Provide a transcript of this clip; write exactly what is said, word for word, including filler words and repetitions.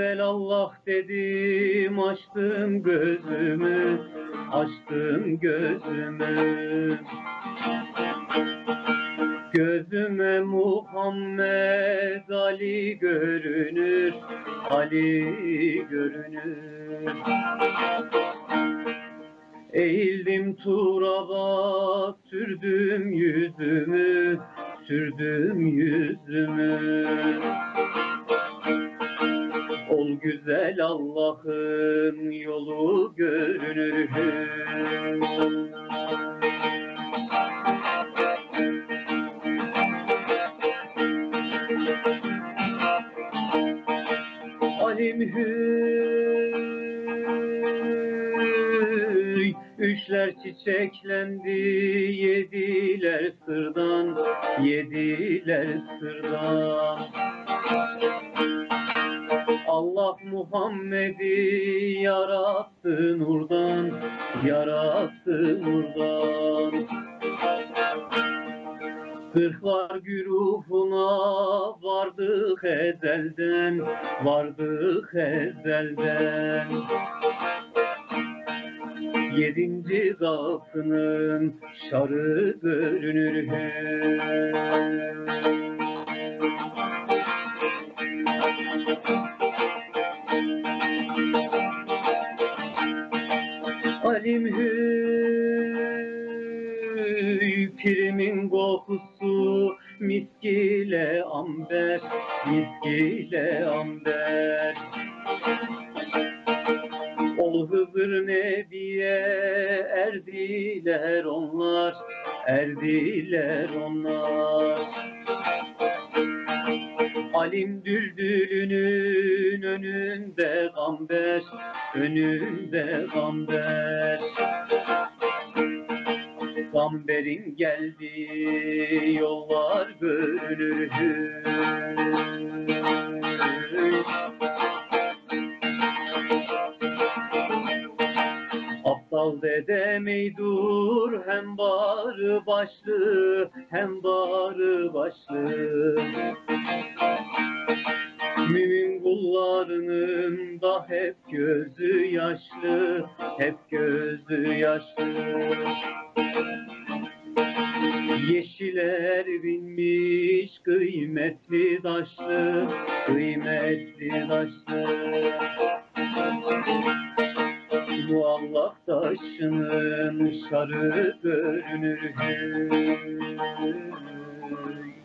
güzel Allah dedim, açtım gözümü, açtım gözümü. Gözüme Muhammed Ali görünür, Ali görünür. Eğildim turaba, sürdüm yüzümü, sürdüm yüzümü. Ol güzel Allah'ın yolu görünür. Alim hüy, üçler çiçeklendi, yediler sırdan, yediler sırdan. Allah Muhammed'i yarattı nurdan, yarattı nurdan. Kırklar güruhuna vardık ezelden, vardık ezelden. Yedinci kapının şarı görünür. Alim hüy, pirimin kokusu miskile amber, miskile amber. Ol Hızır Nebi'ye erdiler onlar, erdiler onlar. Alim düldülünün önünde gamber, önünde gamber. Gamberin geldiği yollar görünür. Aptal dedem ey dur, hem bağrı başlı, hem bağrı başlı. Mümin kullarının da hep gözü yaşlı, hep gözü yaşlı. Yeşiller binmiş kıymetli taşlı, kıymetli taşlı. Muallak taşının şarı görünür.